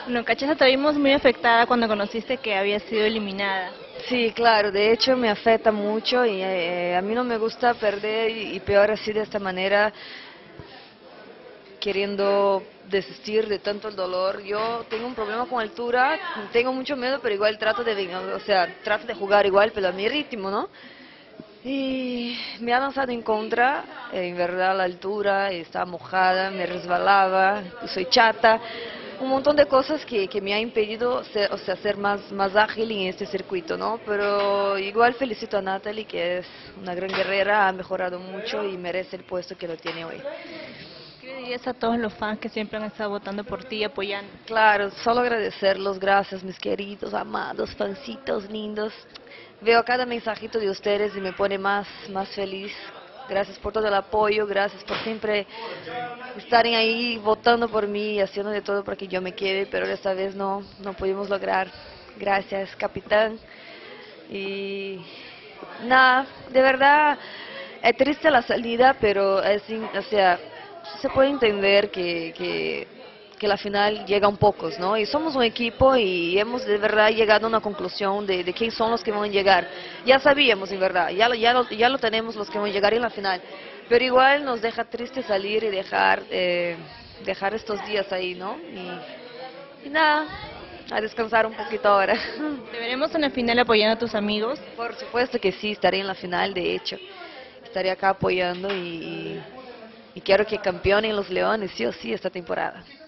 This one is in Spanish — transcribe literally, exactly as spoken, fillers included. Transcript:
No, Cachaza, te vimos muy afectada cuando conociste que había sido eliminada. Sí, claro, de hecho me afecta mucho y eh, a mí no me gusta perder y, y peor así de esta manera, queriendo desistir de tanto el dolor. Yo tengo un problema con altura, tengo mucho miedo, pero igual trato de, o sea, trato de jugar igual, pero a mi ritmo, ¿no? Y me ha lanzado en contra, eh, en verdad la altura, estaba mojada, me resbalaba, soy chata, un montón de cosas que, que me ha impedido ser, o sea, ser más, más ágil en este circuito, ¿no? Pero igual felicito a Natalie, que es una gran guerrera, ha mejorado mucho y merece el puesto que lo tiene hoy. ¿Qué le dirías a todos los fans que siempre han estado votando por ti y apoyando? Claro, solo agradecerlos, gracias mis queridos, amados, fancitos, lindos. Veo cada mensajito de ustedes y me pone más, más feliz. Gracias por todo el apoyo, gracias por siempre estarem ahí votando por mí y haciendo de todo para que yo me quede, pero esta vez no, no pudimos lograr. Gracias, capitán. Y nada, de verdad, es triste la salida, pero es, in- o sea, se puede entender que, que, que la final llega a un pocos, ¿no? Y somos un equipo y hemos de verdad llegado a una conclusión de, de quién son los que van a llegar. Ya sabíamos, en verdad, ya lo, ya lo, ya lo tenemos los que van a llegar en la final, pero igual nos deja triste salir y dejar, eh, dejar estos días ahí, ¿no? Y, y nada, a descansar un poquito ahora. ¿Te veremos en la final apoyando a tus amigos? Por supuesto que sí, estaré en la final, de hecho. Estaré acá apoyando y, y quiero que campeonen los Leones, sí o sí, esta temporada.